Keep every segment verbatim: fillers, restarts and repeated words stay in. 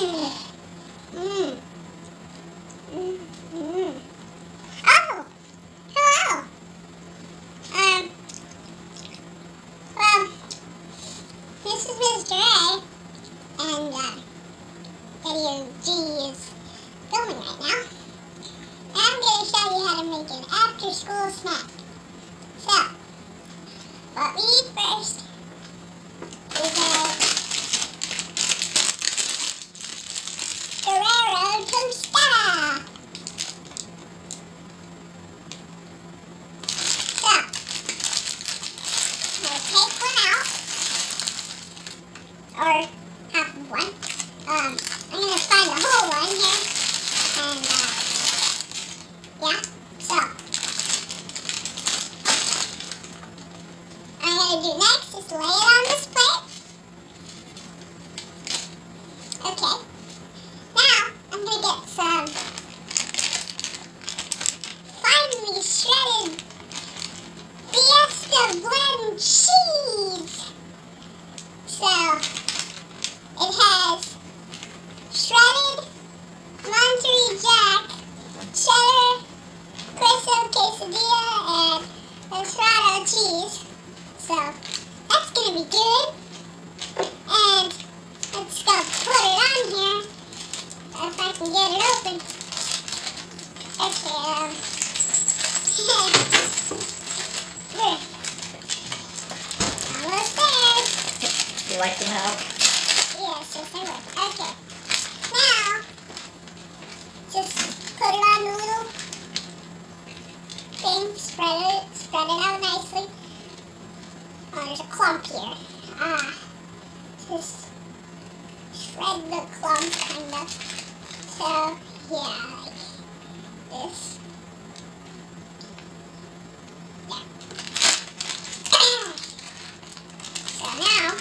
Mm. Mm. Mm. Oh! Hello! Um, well, this is Mister A, and, uh, Video G is filming right now. And I'm going to show you how to make an after-school snack. So, what we need first is a Ferrero tostada. So, I'm going to take one out, or half of one. Um, I'm going to find the whole one here, and, uh, yeah, so, what I'm going to do next is lay it on this plate. Okay, now, I'm going to get some finely shredded Fiesta blend cheese. So, it has shredded Monterey Jack, cheddar, queso quesadilla, and Serrano cheese. So, that's going to be good. And let's go put it on here, if I can get it open. Okay, um, there. Almost there. You like some help? Yes, yes I will. Okay. Now, just put it on the little thing, spread it, spread it out nicely. Oh, there's a clump here. Ah, just shred the clump, kind of. So, yeah, like this. Yeah. So now,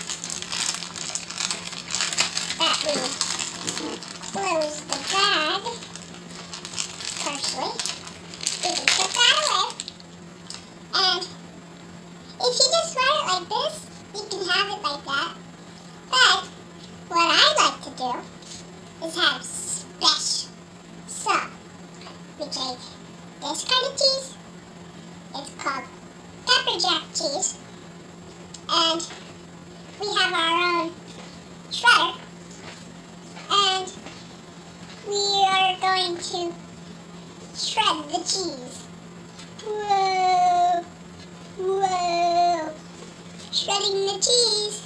that we close the bag partially, we can put that away. And if you just write it like this, you can have it like that. But what I like to do is have special. So, we take this kind of cheese. It's called pepper jack cheese. And we have our own shredder. And we are going to shred the cheese. Whoa! Whoa! Shredding the cheese.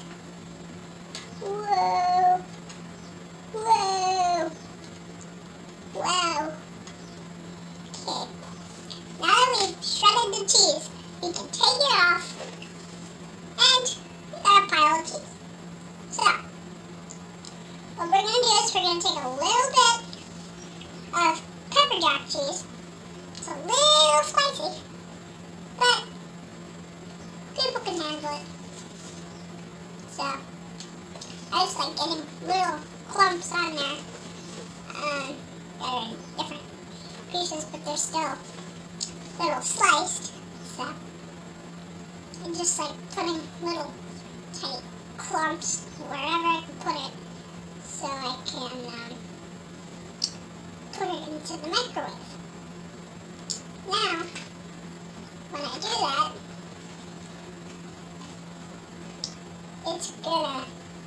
Whoa! Whoa! Wow! Okay. Now that we've shredded the cheese, we can take it off. And we got a pile of cheese. So, what we're going to do is we're going to take a little bit of pepper jack cheese. It's a little spicy, but people can handle it. So, I just like getting little clumps on there um, that are in different pieces, but they're still little sliced. So, and just like putting little tiny clumps wherever I can put it, so I can um, put it into the microwave. Now, when I do that, it's gonna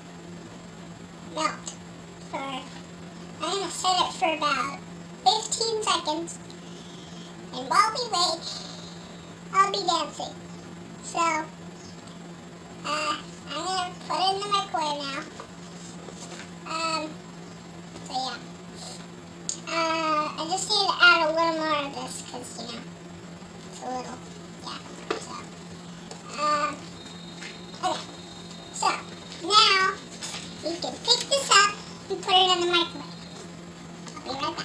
melt for, I'm gonna set it for about fifteen seconds, and while we wait, I'll be dancing. So, uh, I'm gonna put it in the microwave now. Um, so yeah. Uh, I just need to add a little more of this, because, you know, it's a little, yeah, so, um, okay, so, now, we can pick this up and put it in the microwave. I'll be right back.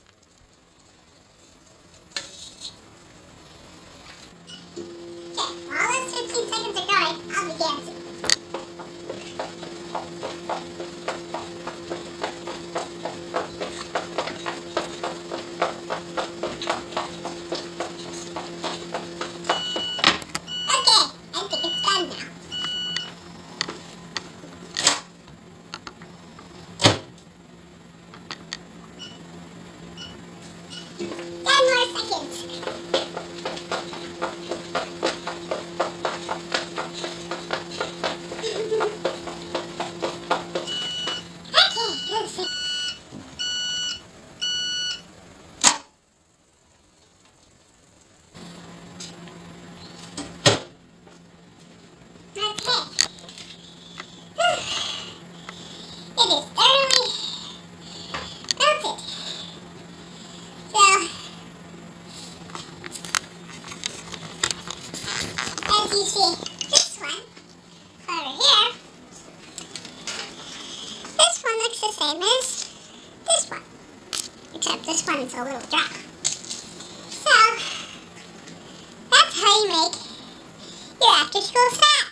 Okay, same as this one, except this one is a little dry. So, that's how you make your after-school snack.